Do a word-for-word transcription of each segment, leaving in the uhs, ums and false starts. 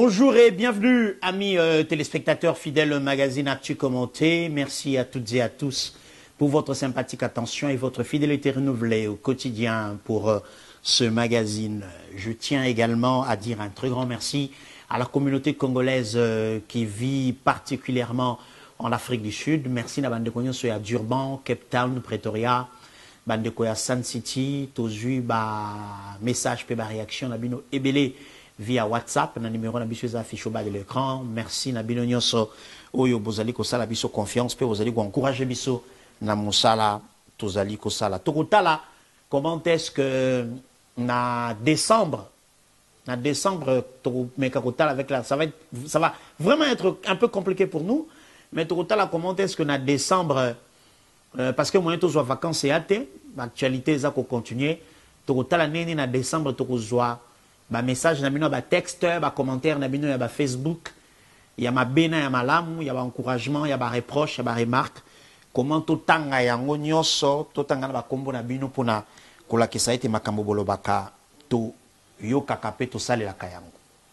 Bonjour et bienvenue, amis euh, téléspectateurs fidèles au magazine Actu Commenté. Merci à toutes et à tous pour votre sympathique attention et votre fidélité renouvelée au quotidien pour euh, ce magazine. Je tiens également à dire un très grand merci à la communauté congolaise euh, qui vit particulièrement en Afrique du Sud. Merci à Bandekonyo à Durban, Cape Town, Pretoria, Bandekoya Sun City, Tozu, ba message, pe ba réaction, Nabino Ebele via WhatsApp, na numéro na biso affiché au bas de l'écran. Merci Nabino Nyonso, oyo bozali ko sala biso confiance, pe bozali ko encourager biso na mosala, tozali ko sala. Tokotala, comment est-ce que na décembre, na décembre, Mekakotala avec la, ça va être, ça va vraiment être un peu compliqué pour nous, mais Tokotala, comment est-ce que na décembre, euh, parce que moi, tous les vacances et athées, l'actualité, ça continue. Tokotala, nene na décembre, tokozwa, ba message, na bino, ba texte, ba commentaire, na bino, ya ba Facebook, ya ma bena, ya ma lamu, ya ba encouragement, ya ba reproche, ya ba remarque. Comment totanga yango nyoso, totanga na ba kombo na bino pona, kola kesa ete makambo bolobaka, to yo kakape to sale la kayango.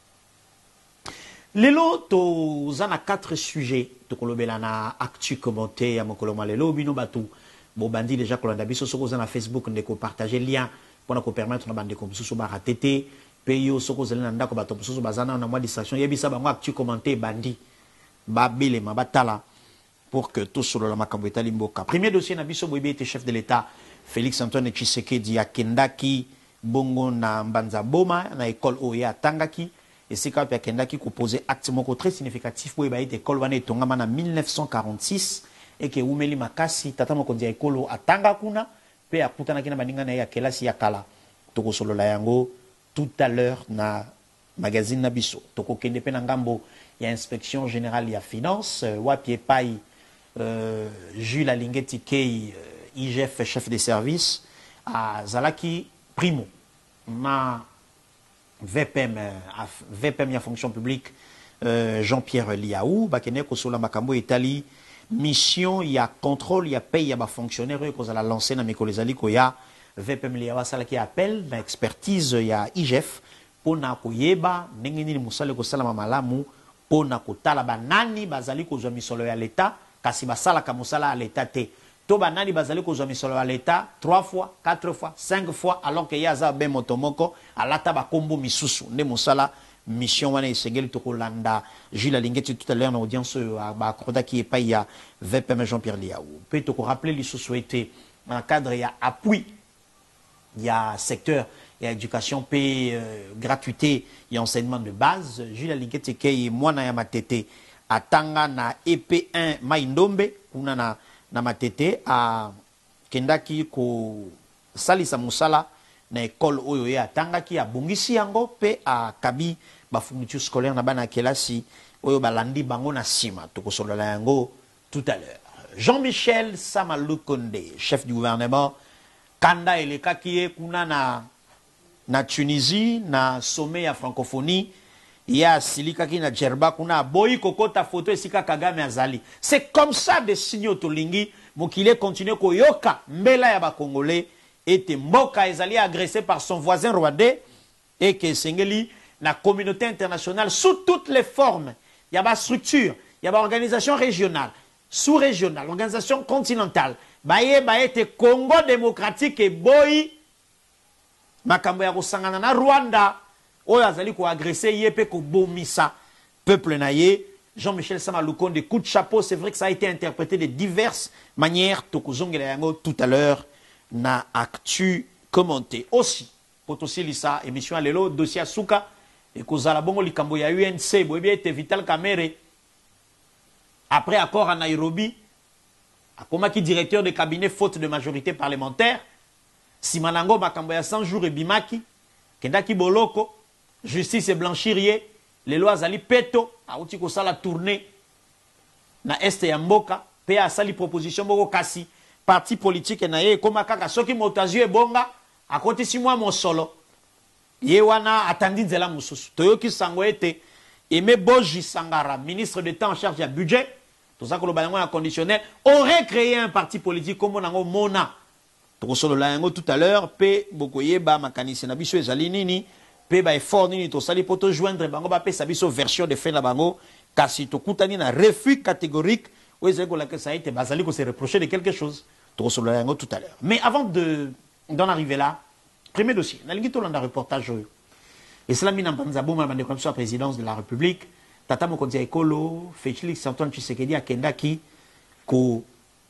Lelo, to zana quatre sujets, to kolobela na actu commenté, ya mokoloma lelo, bino batu, bo bandi déjà kolanda biso, soko zana Facebook, ndeko partager lien, pour nous permettre de bande comme ça ratété payo soko zelena ndako bato so bazana na moi distraction yebisa bango actu commenter bandi ba belema batala pour que tout sur la makambo etali mboka. Premier dossier na biso boyebi était chef de l'état Félix Antoine Tshisekedi akendaki bongo na Mbanza Boma na école oya tangaki et c'est quand akendaki ko poser acte moko très significatif pour eba école wana etongama na mille neuf cent quarante-six et que umeli makasi tata moko dia école atanga kuna pe akutana kina baninga na ya kelasi ya kala toko solo la yango tout à l'heure na magazine Nabiso toko kende pe na ngambo ya inspection générale ya finance euh, wapi pai euh, Jules Alingeti Kei euh, I G F chef de service à Zalaki primo na V P M euh, V P M ya fonction publique euh, Jean-Pierre Liaou bakene ko solo makambo etali mission il y a contrôle il y a paye il y a fonctionnaire que ça la lancer na mikolo ezali ko ya V P M liawa sala qui appelle na expertise il y a I G F pona ko yeba ndenge nini musale ko sala malamu pona ko tala banani bazali ko zwa misolo ya l'état kasi basala ka musala ya l'état te to banani bazali ko zwa misolo ya l'état trois fois quatre fois cinq fois alors que yaza be motomoko alata ba kombo misusu nde musala mission wana isengeli tokolanda Gilles Alingeti tout à l'heure dans audience ba akorda qui est pas il y a V P M Jean-Pierre Liaou peut te rappeler les souhaités dans le cadre il y a appui il y a secteur il y a éducation paix euh, gratuité il y a enseignement de base Gilles Alingeti qui moi na ya matete atanga na E P un Maindombe kuna na na matete a kendaki ko salisa musala na école oyo ya atangaki abongisi yango pe a kabi ba fourniture scolaire na bana kelasi oyo balandi bango na sima tokosolola yango tout à l'heure. Jean-Michel Samalukonde chef du gouvernement kanda elekaki kuna na na Tunisie na sommet ya francophonie ya silikaki na Djerba kuna boyi kokota photo esika Kagame azali. C'est comme ça des signaux tolingi mokile continue ko yoka mbela ya ba congolais était mboka ezali agressé par son voisin rwandais et que sengeli la communauté internationale sous toutes les formes il y a ba structure il y a ba organisation régionale sous-régionale organisation continentale baye baete Congo démocratique et boy makambo ya kosangana na Rwanda oyo azali ko agresser yepe ko bomisa peuple naye Jean-Michel Samalukonde coup de chapeau c'est vrai que ça a été interprété de diverses manières tokozongela yango tout à l'heure na actu commenté aussi potosi lisa émission lelo dossier suka et kozala bongo likambo ya U N C boyebi ete Vital Kamerhe après accord à Nairobi akomaki directeur de cabinet faute de majorité parlementaire simanango makambo ya cent jours et bimaki kendaki boloko justice et blanchirie les lois azali peto auti ko sala tournée na este ya mboka pe asali proposition boko kasi parti politique na ye koma kaka soki motazu ebonga akoti si mwa mosolo ye wana atandi nzela mususu toyoki sango ete Aimé Boji Sangara ministre d'État en charge du budget tout ça que le balango conditionnel aurait créé un parti politique comme on mona to solo la yango tout à l'heure pe bokoyeba makanisi na biso ezali nini pe ba effort nini to sali poto joindre bango ba pe sabiso version de fin na bango kasi to kutani na refus catégorique oyo ko la que ça a été bazali ko se reprocher de quelque chose to so la yango tout à l'heure. Mais avant de d'en arriver là, premier dossier na lingi to landa reportage oyo et cela mina mbanza boma bande comme ça présidence de la République tata mokonzi ekolo Félix Antoine Tshisekedi akendaki ko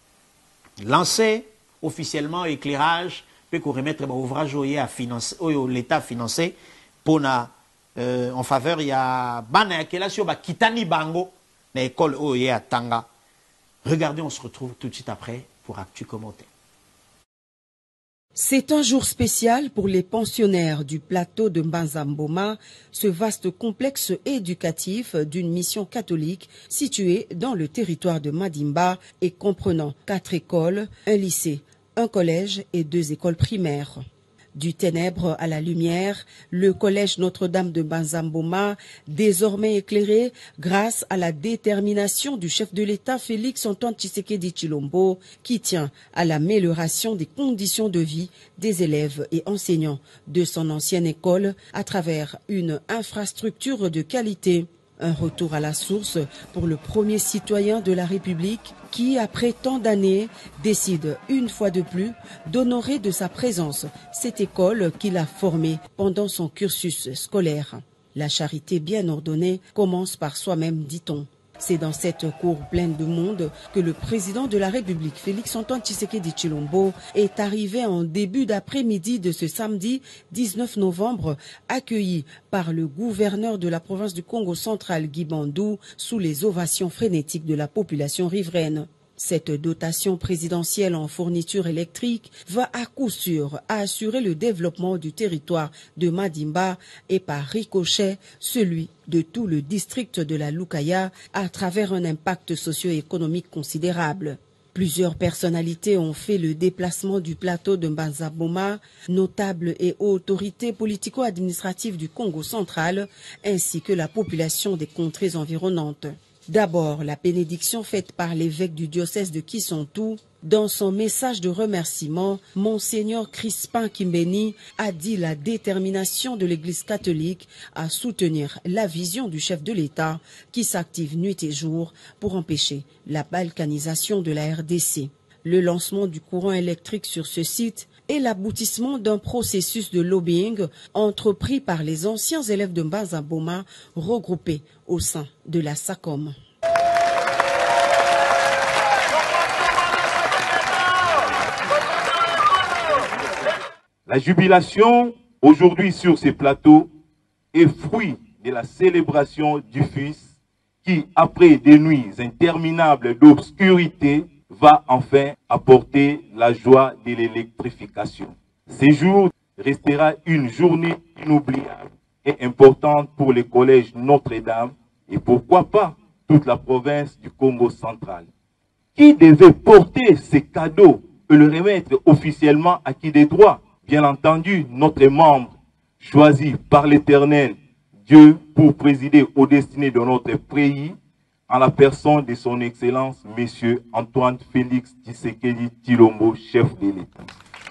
lancer officiellement éclairage peut qu'on remettre un ouvrage à financer, l'État financé pour na, euh, en faveur il y a bana qui est là sur ba kitani bango na école oye à Tanga. Regardez, on se retrouve tout de suite après pour Actu Commenter. C'est un jour spécial pour les pensionnaires du plateau de Mbanza-Mboma, ce vaste complexe éducatif d'une mission catholique situé dans le territoire de Madimba et comprenant quatre écoles, un lycée, un collège et deux écoles primaires. Du ténèbre à la lumière, le collège Notre-Dame de Mbanza-Mboma, désormais éclairé grâce à la détermination du chef de l'État Félix Antoine Tshisekedi Tshilombo, qui tient à l'amélioration des conditions de vie des élèves et enseignants de son ancienne école à travers une infrastructure de qualité. Un retour à la source pour le premier citoyen de la République qui, après tant d'années, décide une fois de plus d'honorer de sa présence cette école qu'il a formée pendant son cursus scolaire. La charité bien ordonnée commence par soi-même, dit-on. C'est dans cette cour pleine de monde que le président de la République, Félix Antoine Tshisekedi Tshilombo, est arrivé en début d'après-midi de ce samedi dix-neuf novembre, accueilli par le gouverneur de la province du Congo central, Guy Bandou, sous les ovations frénétiques de la population riveraine. Cette dotation présidentielle en fourniture électrique va à coup sûr assurer le développement du territoire de Madimba et par ricochet celui de tout le district de la Lukaya à travers un impact socio-économique considérable. Plusieurs personnalités ont fait le déplacement du plateau de Mbanza-Mboma, notables et autorités politico-administratives du Congo central, ainsi que la population des contrées environnantes. D'abord, la bénédiction faite par l'évêque du diocèse de Kisontou. Dans son message de remerciement, Monseigneur Crispin Kimbeni a dit la détermination de l'Église catholique à soutenir la vision du chef de l'État qui s'active nuit et jour pour empêcher la balkanisation de la R D C. Le lancement du courant électrique sur ce site est l'aboutissement d'un processus de lobbying entrepris par les anciens élèves de Mbanza-Mboma regroupés au sein de la SACOM. La jubilation aujourd'hui sur ces plateaux est fruit de la célébration du Fils qui, après des nuits interminables d'obscurité, va enfin apporter la joie de l'électrification. Ce jour restera une journée inoubliable et importante pour le collège Notre-Dame et pourquoi pas toute la province du Congo central. Qui devait porter ces cadeaux et le remettre officiellement à qui des droits? Bien entendu, notre membre choisi par l'Éternel, Dieu, pour présider aux destinées de notre pays, en la personne de son Excellence, M. Antoine Félix Tshisekedi Tshilombo, chef de l'État.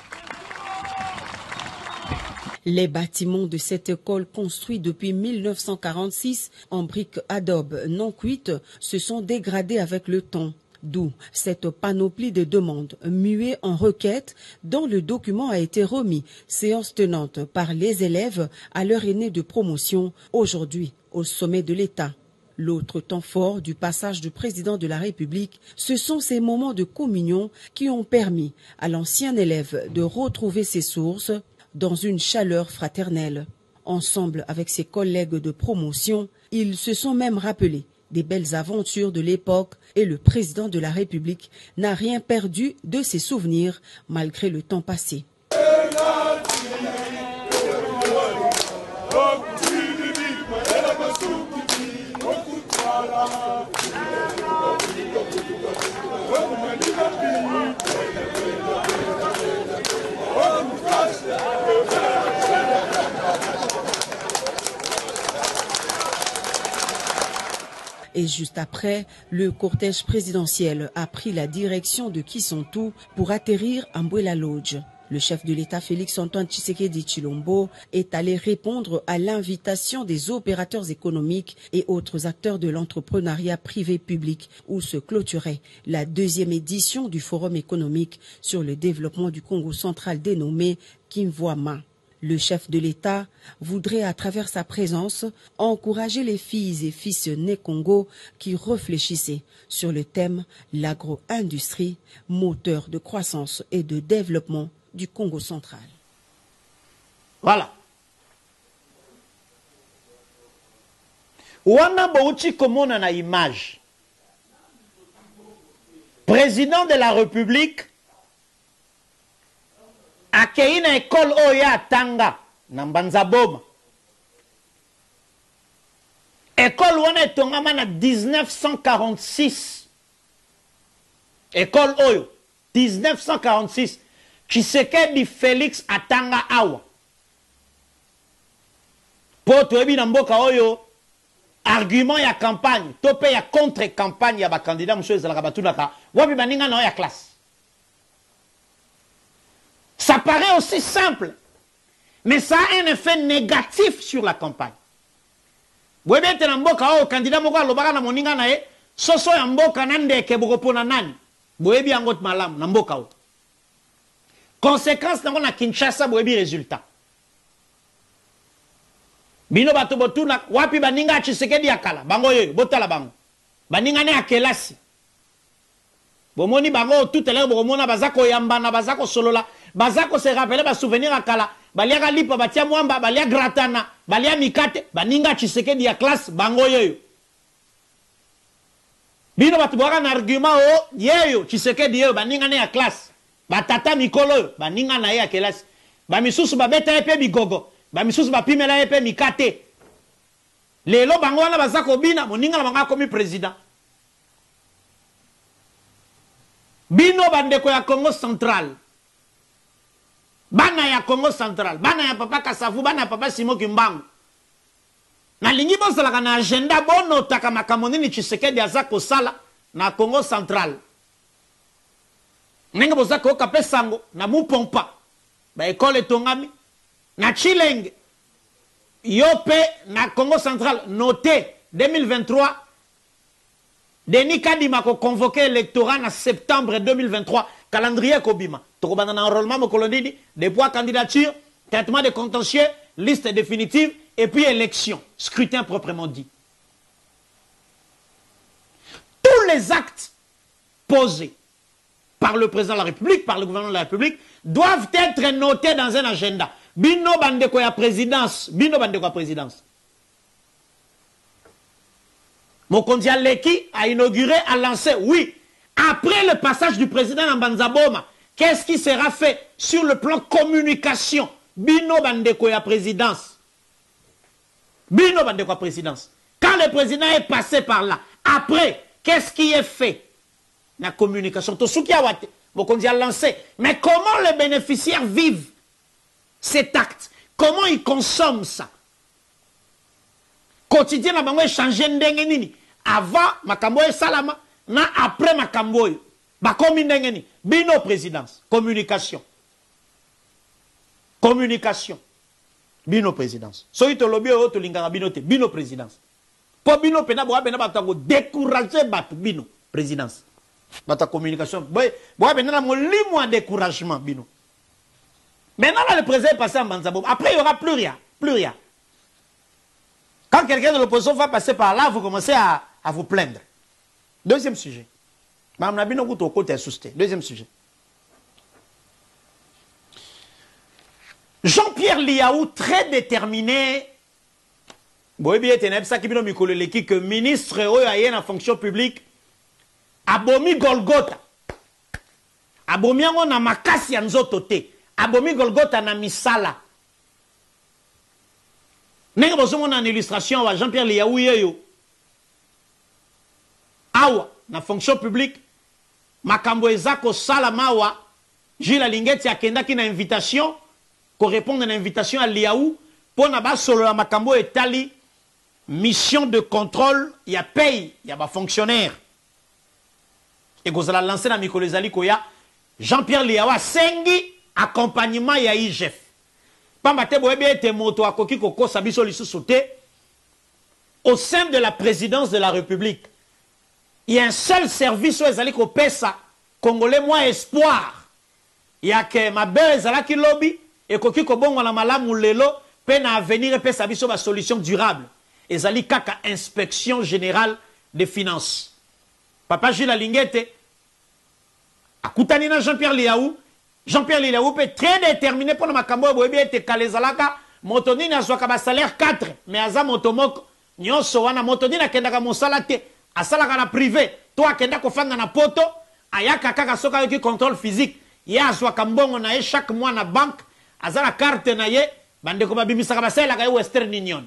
Les bâtiments de cette école, construits depuis mille neuf cent quarante-six en briques adobe non cuites, se sont dégradés avec le temps. D'où cette panoplie de demandes muées en requêtes dont le document a été remis, séance tenante par les élèves à leur aîné de promotion, aujourd'hui au sommet de l'État. L'autre temps fort du passage du président de la République, ce sont ces moments de communion qui ont permis à l'ancien élève de retrouver ses sources dans une chaleur fraternelle. Ensemble avec ses collègues de promotion, ils se sont même rappelés des belles aventures de l'époque et le président de la République n'a rien perdu de ses souvenirs malgré le temps passé. Et juste après, le cortège présidentiel a pris la direction de Kisontou pour atterrir à Mbwela Lodge. Le chef de l'État Félix Antoine Tshisekedi Tshilombo est allé répondre à l'invitation des opérateurs économiques et autres acteurs de l'entrepreneuriat privé-public où se clôturait la deuxième édition du Forum économique sur le développement du Congo central dénommé Kimvouama. Le chef de l'État voudrait, à travers sa présence, encourager les filles et fils nés Congo qui réfléchissaient sur le thème l'agro-industrie, moteur de croissance et de développement du Congo central. Voilà. Wana bauti komona na image. Président de la République akei na école oya tanga na Mbanzaboma. École wana etongama na mille neuf cent quarante-six. École oyo mille neuf cent quarante-six. Tshisekedi Félix atanga awa. Po toyebi na mboka oyo argument ya campagne, tope ya contre campagne ya ba candidat monsieur ezalaka batunaka, wapi baninga na ya classe. Ça paraît aussi simple, mais ça a un effet négatif sur la campagne. Vous voyez bien, mboka oyo candidat moko alobaka na moninga na ye, soso ya mboka na ndeke bokopona nani. Vous voyez bien ngot malamu na mboka oyo. Conséquence nango na Kinshasa boyebi résultat. Bino bato botuna wapi baninga Tshisekedi akala bango yoyo botala bango. Baninga ne akelasi. Bomoni bango tout à l'heure bomona bazako yambana bazako solola bazako se rappeler ba souvenir akala balia lipa batia mwamba balia gratana balia mikate baninga Tshisekedi ya classe bango yoyo. Bino bato boka na argument o yeyo Tshisekedi yoyo baninga ne ya classe. Batata mikolo baninga na ya kelasi ba misusu babeta epe bigogo ba misusu bapimela epe mikate lelo bango wana bazako bina moninga na bango komi président bino bandeko ya Congo central bana ya Congo central bana ya papa Kasavu bana ya papa Simo Kimbangu na lingi bozalaka na agenda bono taka makambo nini Tshisekedi azako sala na Congo central. Nenge bozaka okape sango na Mupompa ba école tongami na Chilenge yope na Congo central noté deux mille vingt-trois Denis Kadima ko convoqué électorat en septembre deux mille vingt-trois calendrier kobima to bana na enrôlement mo kolondini dépôt candidature traitement de contentieux liste définitive et puis élection scrutin proprement dit. Tous les actes posés par le président de la République, par le gouvernement de la République, doivent être notés dans un agenda. Bino bandeko ya présidence, bino bandeko ya présidence. Mokonzi Aleki a inauguré, a lancé, oui, après le passage du président en Mbanzaboma, qu'est-ce qui sera fait sur le plan communication? Bino bandeko ya présidence. Bino bandeko ya présidence. Quand le président est passé par là, après, qu'est-ce qui est fait? La communication, tout ce qui a lancé. Mais comment les bénéficiaires vivent cet acte? Comment ils consomment ça? Quotidien, na bango échanger ndenge nini. Avant, makambo e salama, na après makambo e. Bakomi ndenge nini. Bino présidence. Communication. Communication. Bino présidence. Soy to lobby o to linganga bino te. Bino présidence. Po bino pena bo bena batango décourager batu bino présidence. Bata communication. Boy, boy, ben na molimo à découragement, bino. Maintenant, le président est passé en Mbanzaboma. Après, il n'y aura plus rien. Plus rien. Quand quelqu'un de l'opposition va passer par là, vous commencez à, à vous plaindre. Deuxième sujet. Deuxième sujet. Jean-Pierre Liaou, très déterminé, que ministre en fonction publique, abomi Golgotha. Abomi yango na makasi ya nzoto te. Abomi Golgotha na misala. Nenge bozomo na illustration wa Jean-Pierre Liaou yeyo. Awa na fonction publique makambo ezako sala mawa Gilles Alingeti akendaki na invitation ko répondre na invitation à Liaou pour na ba solo la makambo etali mission de contrôle ya paye ya ba fonctionnaire. Et vous allez lancer dans Mikolo Zali Koya, Jean-Pierre Liawa Sengi accompagnement ya I G F. Pamba te boyebi ete moto akoki kokosa biso lisusu te. Au sein de la présidence de la République, il y a un seul service où ezali ko pesa Congolais moins espoir. Il y a que ma belle ezalaki lobby et koki ko bongo na malamu lelo pe na avenir pesa biso ba solution durable. Ezali kaka inspection générale des finances. Papa Gilles Alingete akutani na Jean-Pierre Liaou. Jean-Pierre Liaou peut très déterminé pour ma kambo boyebi ete kalezalaka motoni na zwaka ba salaire quatre mais aza motomoko nyonso wana motoni na kendaka mosala te asalaka na privé to akenda kofanga na poto ayaka kaka soka yoki contrôle physique ya azwaka mbongo na ye chaque mois na banque azala carte na ye bandeko babimisaka basalaka ye Western Union.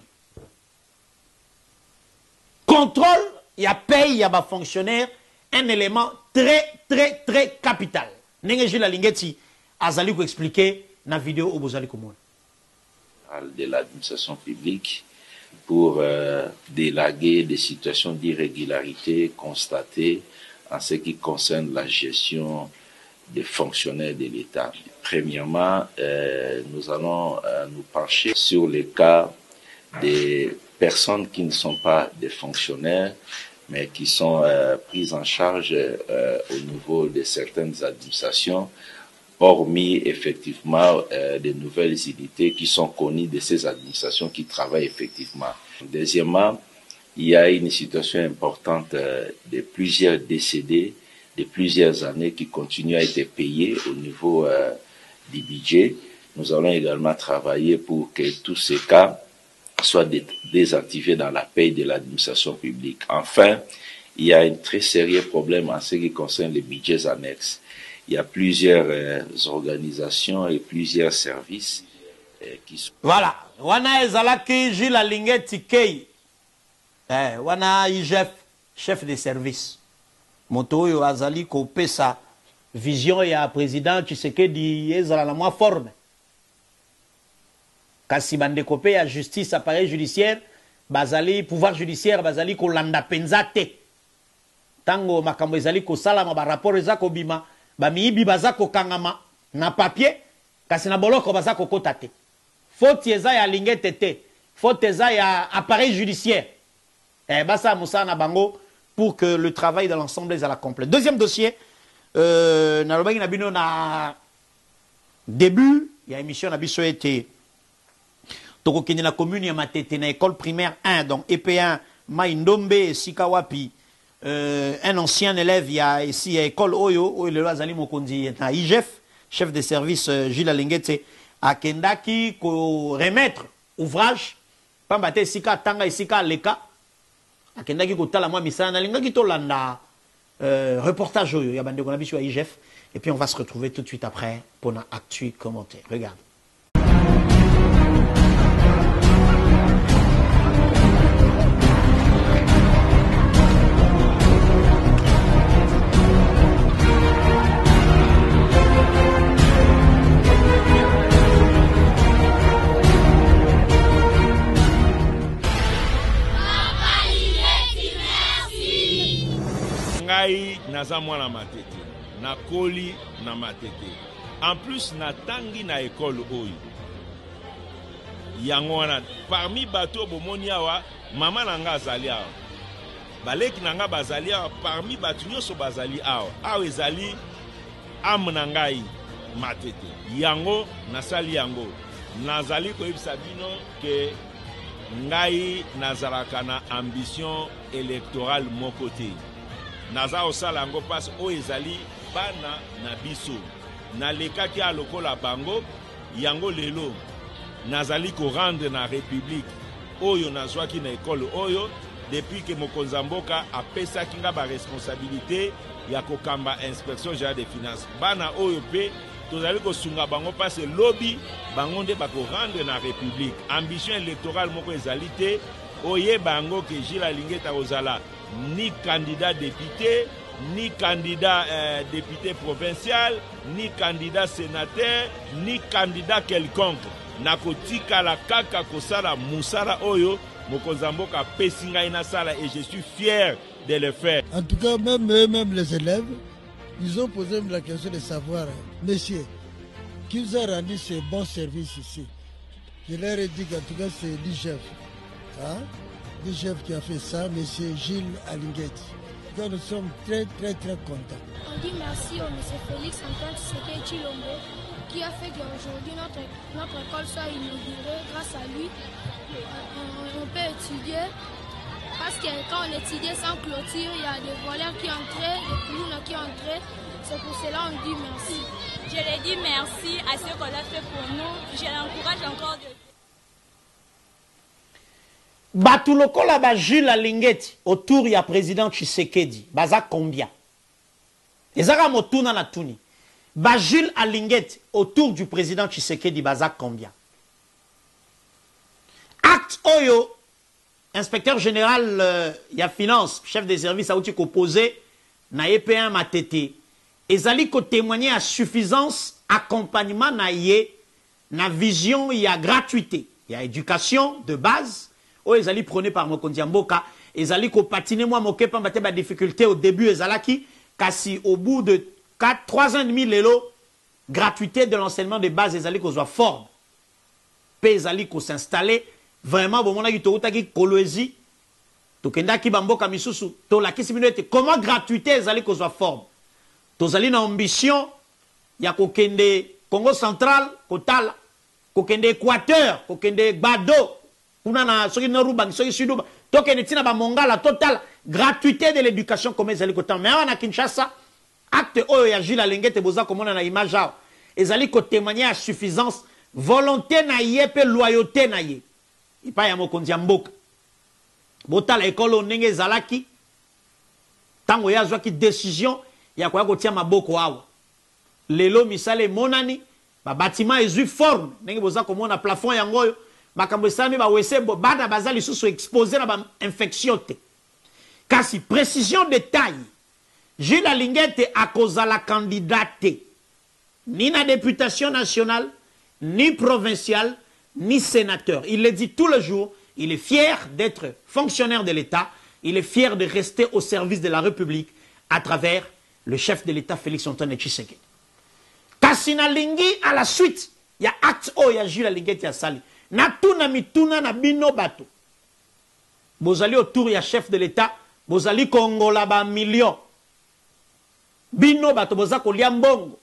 Contrôle ya paye ya ba fonctionnaire un élément très très très capital. Ndenge Gilles Alingeti azali ko expliquer na vidéo au bozali komona de l'administration publique pour euh, délaguer des situations d'irrégularité constatées en ce qui concerne la gestion des fonctionnaires de l'État. Premièrement, euh, nous allons euh, nous pencher sur les cas des personnes qui ne sont pas des fonctionnaires, mais qui sont euh, prises en charge euh, au niveau de certaines administrations, hormis effectivement euh, des nouvelles unités qui sont connues de ces administrations qui travaillent effectivement. Deuxièmement, il y a une situation importante euh, de plusieurs décédés, de plusieurs années qui continuent à être payés au niveau euh, du budget. Nous allons également travailler pour que tous ces cas soient dé désactivés dans la paye de l'administration publique. Enfin, il y a un très sérieux problème en ce qui concerne les budgets annexes. Il y a plusieurs euh, organisations et plusieurs services euh, qui sont... Voilà. Wana ezalaki Gilles Alingeti Kei. Eh, wana I G F, chef de service. Moto oyo azali ko pesa vision ya président Tshisekedi ezala na mwa forme. Kasi bandeko pe ya justice appareil judiciaire, bazali pouvoir judiciaire bazali ko landa penza te. Tango makambo ezali ko salama ba rapport ezako bima. Ba miibi bazako kangama na papier kasi na boloko bazako kota te. Faute eza ya Alingete te. Faute eza ya appareil judiciaire. Eh basa musa na bango pour que le travail de l'ensemble soit complet. Deuxième dossier, euh na lobaki na bino na début, il y a émission na biso été toko kende na commune ya Matete na école primaire un donc E P un Maindombe Sikawapi. Euh, un ancien élève il y a ici à l'école Oyo, où le Azali Mokondi est I G F, chef de service euh, Gilles Alingete, à Kendaki, ko remettre ouvrage, Pambate Sika, Tanga Sika, Leka, à Kendaki, ko tala moi misana, Lingaki Tolanda, euh, reportage Oyo, il y a bande qu'on a vu sur I G F, et puis on va se retrouver tout de suite après pour un actu commentaire. Regarde. Naza mwana Matete, na koli na Matete. En plus na tangi na école oyo. Yango wana parmi bato bomoni awa mama nanga azali awa. Baleki nanga bazali awa parmi bato nyoso bazali awa. Awa ezali am na ngai Matete. Yango nasali yango. Nazali koyebisa bino ke ngai nazalaka na ambition électorale moko te. Naza osala yango passe o ezali bana na biso na lekaki a lokola bango yango lelo nazali ko rendre na république oyo nazwaki na école oyo depuis que mokonza mboka apesaki nga ba responsabilité ya kokamba inspection générale des finances bana oyo pe tozali kosunga bango passe lobby bango nde bako rendre na république ambition électorale moko ezali te oye bango ke Gilles Alingete ozala ni candidat député, ni candidat euh, député provincial, ni candidat sénateur, ni candidat quelconque. Nakotika la kaka kosala musala oyo, mokonza mboka pesinga ina sala et je suis fier de le faire. En tout cas, même eux, même les élèves, ils ont posé la question de savoir, monsieur, qui vous a rendu ce bon service ici. Je leur ai dit qu'en tout cas, c'est l'I G F. Hein? L'I G F qui a fait ça, M. Gilles Alinguetti. Donc nous sommes très, très, très contents. On dit merci au M. Félix Antoine Tshisekedi Tshilombo qui a fait qu'aujourd'hui notre, notre école soit inaugurée. Grâce à lui, on, on peut étudier. Parce que quand on étudiait sans clôture, il y a des voleurs qui entraient, des clowns qui entraient. C'est pour cela qu'on dit merci. Je leur dis merci à ce qu'on a fait pour nous. Je l'encourage encore de... Batuloko la ba Jules Alinguetti autour ya président Tshisekedi. Baza combien? Ezaka motuna na tuni. Ba Jules Alinguetti autour du président Tshisekedi baza combien? Acte Oyo, inspecteur général euh, ya finance, chef des services à outil opposé, na E P un Matete. Ezali ko témoigner à suffisance accompagnement na ye na vision ya gratuité, ya éducation de base. Oh, ezali prôné par Mokonzi Mboka, ezali ko patiner moi moké pa mbate ba difficulté au début ezalaki kasi au bout de quatre trois ans et demi lelo gratuité de l'enseignement de base ezali ko soit forme. Pe ezali ko s'installer vraiment bon mona ki to utaki kolwezi to kendaki bamboka misusu to la kisi minute comment gratuité ezali ko soit forme. Tozali na ambition ya kokende Congo central kotala kokende Équateur kokende Bado kuna na soki na ruba soki suduba tokende tina ba mongala total gratuité de l'éducation comme ezali kotan mais na Kinshasa acte oyo ya Jules Alinguetti boza komona na image awo ezali ko témoigner à suffisance volonté na ye pe loyauté na ye ipa ya Mokonzi Mboka botala ekolo ndenge ezalaki tango yazwaki décision ya kwa kotia maboko awa lelo misale monani ba bâtiment ezui forme ndenge boza komona plafond yangoyo makambo esami ba wese bada bazali susu exposé na ba infection te kasi précision détail Jules Alinguetti a cause la candidate ni na députation nationale ni provinciale ni sénateur. Il le dit tous les jours, il est fier d'être fonctionnaire de l'État, il est fier de rester au service de la République à travers le chef de l'État Félix Antoine Tshisekedi. Kasina lingi à la suite, il y a acte oh il y a Jules Alinguetti à sali. Na tuna mituna na bino bato. Bozali autour ya chef de l'État, bozali Kongola ba million. Bino bato boza kolia mbongo.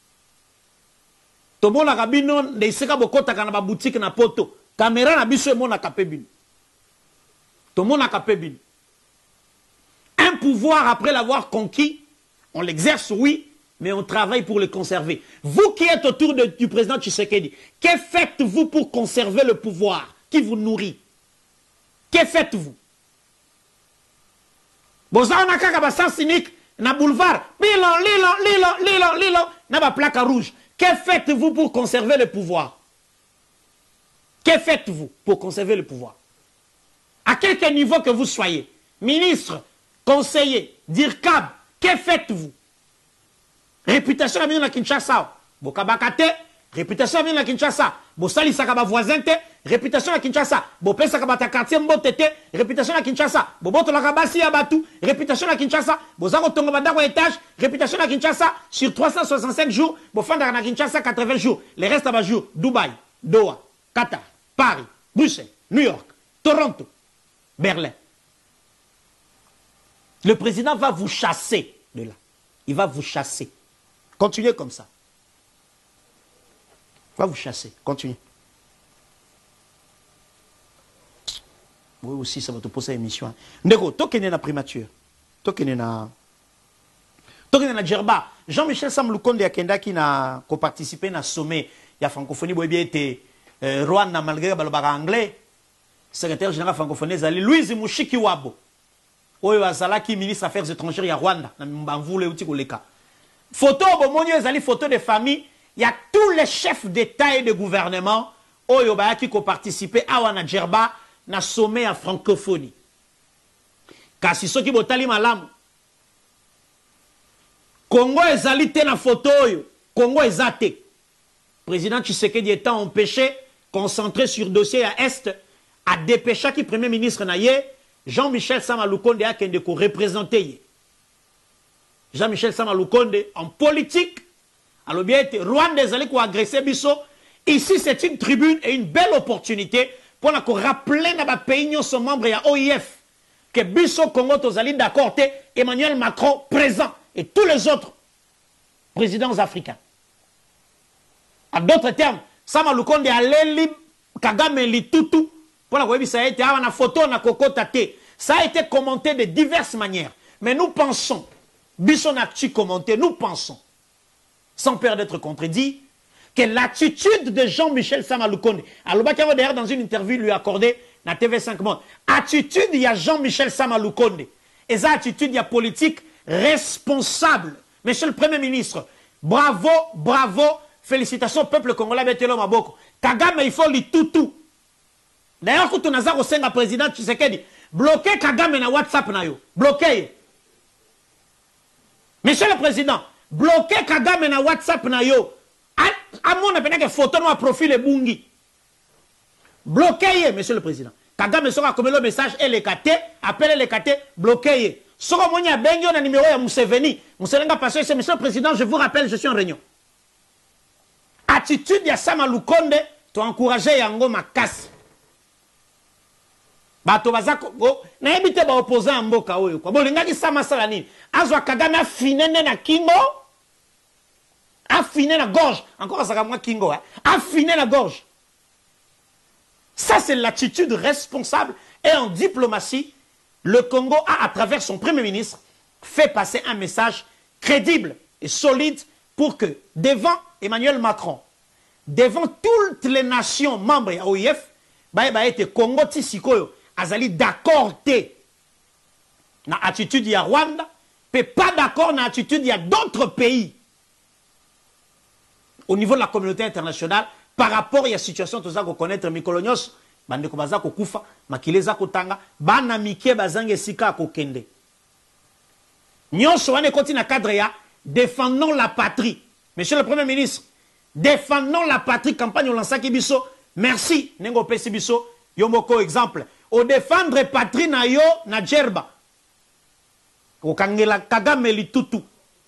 Tomona ka bino ndeiseka bokota kana ba boutique na poto. Caméra na biso emona kape bino. Tomona kape bino. Un pouvoir après l'avoir conquis, on l'exerce oui, mais on travaille pour le conserver. Vous qui êtes autour de, du président Tshisekedi, que faites-vous pour conserver le pouvoir qui vous nourrit? Que faites-vous? Bozana kaka ba sens unique na boulevard, lilo lilo lilo lilo lilo na ba plaque rouge. Que faites-vous pour conserver le pouvoir? Que faites-vous pour conserver le pouvoir? À quelque niveau que vous soyez, ministre, conseiller, dircab, que faites-vous? Réputation à la Kinshasa. Bokabakate, réputation à la Kinshasa. Bosali sakaba voisin te, réputation à Kinshasa. Bopesa kabata quartier mbotete, réputation à Kinshasa. Boboto la kabasi abatu, réputation à Kinshasa. Bozako tongo bandako étage, réputation à Kinshasa. Sur trois cent soixante-cinq jours, bofanda na Kinshasa quatre-vingts jours. Les restes à jours, Dubaï, Doha, Qatar, Paris, Bruxelles, New York, Toronto, Berlin. Le président va vous chasser de là. Il va vous chasser. Continuez comme ça. Il va vous chasser. Continuez. Oui, aussi, ça va te poser une émission. Ndeko, toi qui es na primature, toi qui es na. Toi qui es na Djerba, Jean-Michel Samloukonde a Kenda qui n'a participé à sommet. Il y a francophonie, il y a Rwanda, malgré le anglais. Secrétaire général francophonie, Louise Mouchiki Wabo. Oyo azalaki ministre des Affaires étrangères ya Rwanda na mbamvule uti koleka. Photo bomonyo ezali photo de famille, il y a tous les chefs d'État et de gouvernement oyo bayaki ko participer awa na Djerba na sommet ya francophonie. Kasi soki botali malamu. Congo ezali te na photo oyo, Congo ezate. Président Tshisekedi étant empêché concentré sur dossier à Est a dépêché qui premier ministre na ye Jean-Michel Samaloukonde a kende ko représenter. Jean-Michel Samaloukonde en politique Alors bien, Rwanda est allé pour agresser Bisso. Ici, c'est une tribune et une belle opportunité pour nous rappeler dans le pays, nous sommes membres de l'O I F, que Bisso Congo, Tozali d'accord, Emmanuel Macron présent et tous les autres présidents africains. En d'autres termes, Sama Lukonde Aleli Kagame Litutu, pour la web, ça a été une photo, na Koko Tate. Ça a été commenté de diverses manières. Mais nous pensons, Bisso Nakti commenté, nous pensons, sans peur d'être contredit, que l'attitude de Jean-Michel Sama Lukonde, alors d'ailleurs dans une interview lui accordée dans T V cinq Monde, attitude il y a Jean-Michel Sama Lukonde, et ça attitude il y a politique responsable. Monsieur le Premier ministre, bravo, bravo, félicitations au peuple congolais, Betelo Maboko. Kagame, il faut lui tout tout. D'ailleurs, quand on a au sein président Tshisekedi, bloquer Kagame na WhatsApp na yo, bloquer. Monsieur le Président, bloquer Kagame na WhatsApp na yo. À mon avis, que photo à profil et bungi. Bloquez, Monsieur le Président. Kagame sera comme le message et les K T, appelez les K T, bloquez. Sera mon ya benyo na numéro ya Museveni. Museveni passé, c'est Monsieur le Président, je vous rappelle, je suis en réunion. Attitude ya Sama Lukonde, tu encourager yango makasi. Bato bazako go na ebite ba opposant en mboka oyo kwa bolingaki Sama sala nini azwa Kagame afinene na kingo affiné la gorge. Encore ça moi Kingo, hein? Affiné la gorge. Ça, c'est l'attitude responsable. Et en diplomatie, le Congo a, à travers son Premier ministre, fait passer un message crédible et solide pour que, devant Emmanuel Macron, devant toutes les nations membres de l'O I F, bah, bah, été Congo Tissikoyo, azali d'accord na attitude de Rwanda, mais pas d'accord na attitude de d'autres pays. Au niveau de la communauté internationale, par rapport à la situation que vous connaissez, Mikolonios, Bandeko Bazako Kufa, Makileza Kotanga, Bana Mike Bazange Sika Kokende. Nyon Soane continue à cadrer, défendons la patrie. Monsieur le Premier ministre, défendons la patrie, campagne au Lansaki Bisso, merci, Nengo Pesi Bisso, Yomoko exemple. Au défendre patrie na yo na Djerba. Au Kangela Kagame li tutu.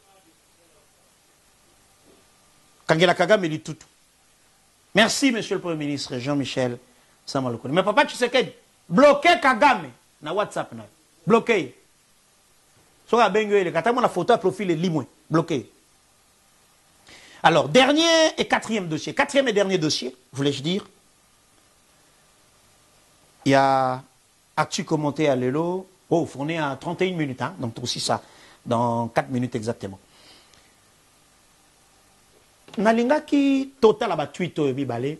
Kangela Kagame li tutu. Merci, Monsieur le Premier ministre Jean-Michel Sama Lukonde. Mais papa, tu sais que bloquer Kagame na WhatsApp na bloquer. So a bengo ele katamo la photo à profil limoué bloqué. Alors dernier et quatrième dossier, quatrième et dernier dossier, voulais-je dire. Il y a Actu commenté à Lelo. Oh, on est à trente et une minutes, hein, donc aussi ça dans quatre minutes exactement. Nalingaki total aba tweet oyo bibale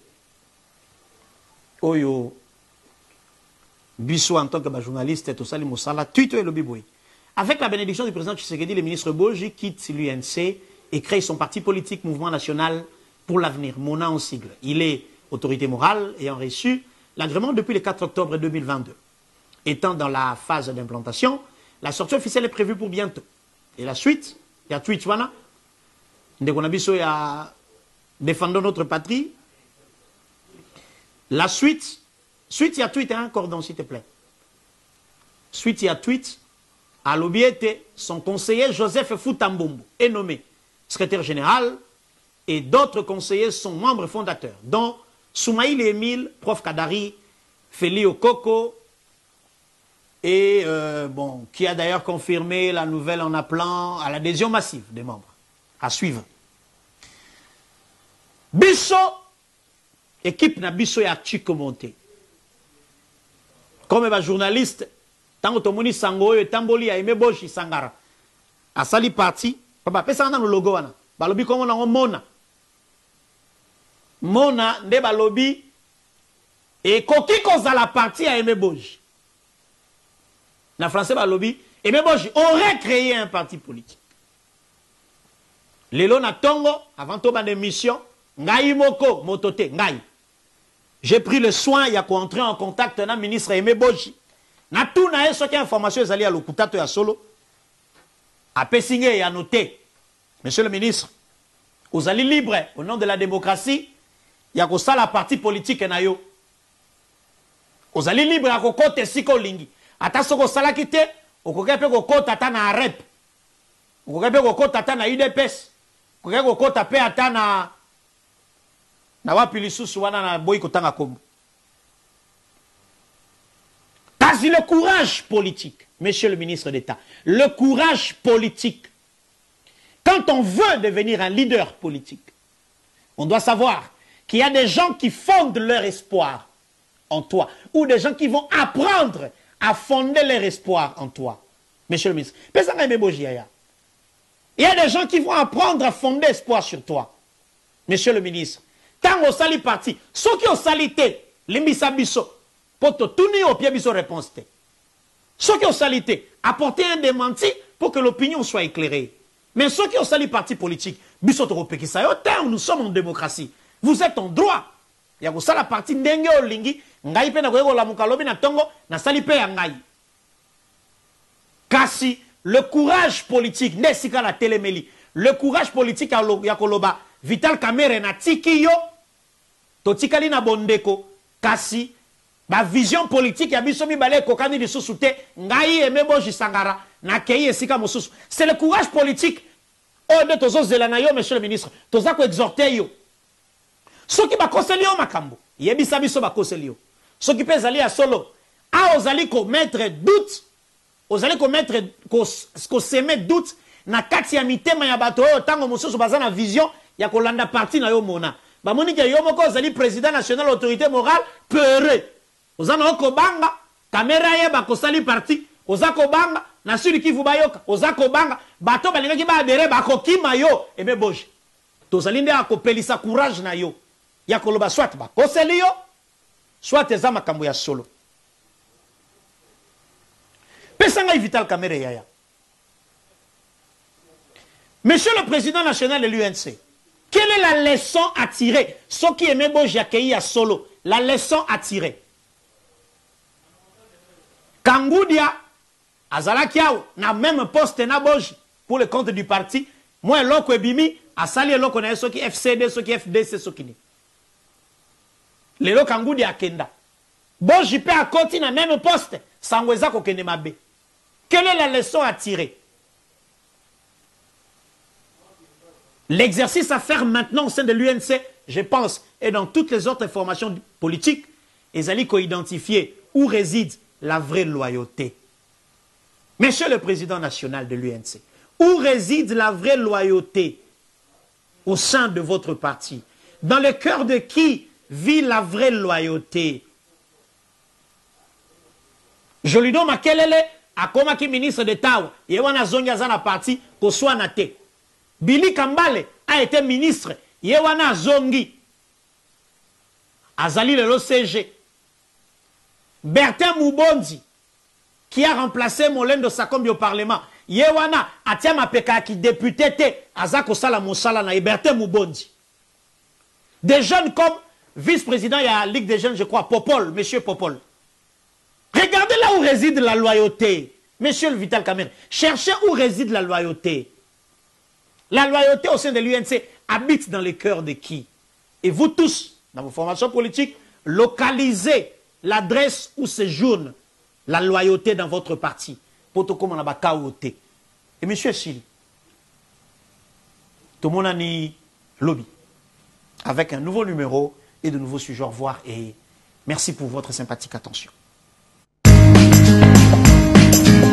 oyo biso en tant que journaliste tout ça les mosala tweet oyo biboy avec la bénédiction du président Tshisekedi, le ministre Boji quitte l'U N C et crée son parti politique Mouvement National pour l'Avenir, MONA en sigle. Il est autorité morale ayant reçu l'agrément depuis le quatre octobre deux mille vingt-deux. Étant dans la phase d'implantation, la sortie officielle est prévue pour bientôt. Et la suite, il y a tweet wana Ndekonabiso ya défendons notre patrie. La suite, suite il y a tweet, hein, cordon s'il te plaît. Suite il y a tweet, à l'Obiete, son conseiller Joseph Foutambombo est nommé secrétaire général et d'autres conseillers sont membres fondateurs, dont Soumaïl Emile, prof Kadari, Feli Okoko, et euh, bon, qui a d'ailleurs confirmé la nouvelle en appelant à l'adhésion massive des membres. À suivre. Bisso, équipe na bisso ya tu commenté. Comme un journaliste, tant que Tomoni Sangoyo, Tamboli a aimé Boshi Sangara. A sali parti, papa, pesa dans le logo wana. Balobi comme on a Mona. Mona, ne balobi, et koki koza la partie a aimé Boshi. Na français balobi, aimé Boshi aurait créé un parti politique. Lelo na tongo, avant tout ban émission, ngai moko, motote, ngai. J'ai pris le soin, il y a qu'entrer en contact avec le ministre Aimé Boji. Na tout na e soki information ezali à l'okutato ya solo. A pesingé et à noter. Monsieur le ministre, vous allez libre, au nom de la démocratie, il y a que ça la partie politique na yo. Vous allez libre à kokote siko lingi. Ata soko sala kite, okokepe kokota ta na rep. Okokepe kokota ta na U D P S. Kokeko kota pe ata na na wapi lisusu wana na boy kotanga kombo. Kasi le courage politique, monsieur le ministre d'État, le courage politique. Quand on veut devenir un leader politique, on doit savoir qu'il y a des gens qui fondent leur espoir en toi, ou des gens qui vont apprendre à fonder leur espoir en toi. Monsieur le ministre, il y a des gens qui vont apprendre à fonder espoir sur toi. Monsieur le ministre, tant au sali parti, ceux qui ont salité, les misabiso, pour te tourner au pied, biso réponse. Ceux qui ont salité, apporter un démenti pour que l'opinion soit éclairée. Mais ceux qui ont sali parti politique, biso to repekisa, nous sommes en démocratie. Vous êtes en droit. Il y a ça la partie ndenge olingi, ngai pe na koyeko la mukalobi na tongo, na sali pe ya ngai. Kasi le courage politique, nesika la téléméli, le courage politique ya koloba, Vital Kamerhe na tiki yo, to tikali na bondeko, kasi, ba vision politique ya biso mibale kokani di susute, ngai emebo jisangara, na kei esika mosusu. C'est le courage politique. Oh, de tozo zelana yo, monsieur le ministre, toza ko exhorter yo. Ceux qui ba koseli yo makambo, yebisa biso ba koseli yo. Ceux qui pèsent aller à solo, a ozali commettre doute, ozali commettre ko semer doute na kati ya mitema ya bato oyo tango mosusu baza na vision ya kolanda parti na yo mona. Ba moni ke yo moko ozali président national autorité morale peure. Ozana oko banga, kamera ye ba kosali parti, ozako banga na suri kivu bayoka, ozako banga, bato balinga ki ba adere ba kokima yo, ebe boje. Tozali nde akopelisa courage na yo. Ya koloba soit ba koseli yo, soit eza makambo ya solo. Pesanga Vital Kamerhe yaya. Monsieur le président national de l'U N C, quelle est la leçon à tirer? Ceux qui aimaient Boji accueillir à solo, la leçon à tirer. Kangoudia, Azalakiao, n'a même poste na Boji pour le compte du parti. Moi, l'oko ebimi, a sali l'oko na ceux qui F C D, ceux qui F D C, ceux qui ni. Les lo Kangoudia a kenda. Boji peut à côté na même poste, sangweza ko kende mabe. Quelle est la leçon à tirer? L'exercice à faire maintenant au sein de l'U N C, je pense, et dans toutes les autres formations politiques, ils allaient co-identifier où réside la vraie loyauté. Monsieur le président national de l'U N C, où réside la vraie loyauté au sein de votre parti? Dans le cœur de qui vit la vraie loyauté? Je lui donne ma kelele, à comme qui ministre d'État, il y a un zonga zana parti, qu'on soit naté. Billy Kambale a été ministre. Yewana Zongi. Azali le C G. Bertin Moubondi, qui a remplacé Molendo Sakombi au Parlement. Yewana Atiama Peka qui député te Azako Sala Moussala na Bertin Moubondi. Des jeunes comme vice-président, il y a la Ligue des jeunes, je crois, Popol, monsieur Popol. Regardez là où réside la loyauté. Monsieur le Vital Kamerhe, cherchez où réside la loyauté. La loyauté au sein de l'U N C habite dans les cœurs de qui? Et vous tous, dans vos formations politiques, localisez l'adresse où séjourne la loyauté dans votre parti. Poto comme on a bakaoté. Et monsieur Chili, tout le monde a ni lobby. Avec un nouveau numéro et de nouveaux sujets. Au revoir et merci pour votre sympathique attention.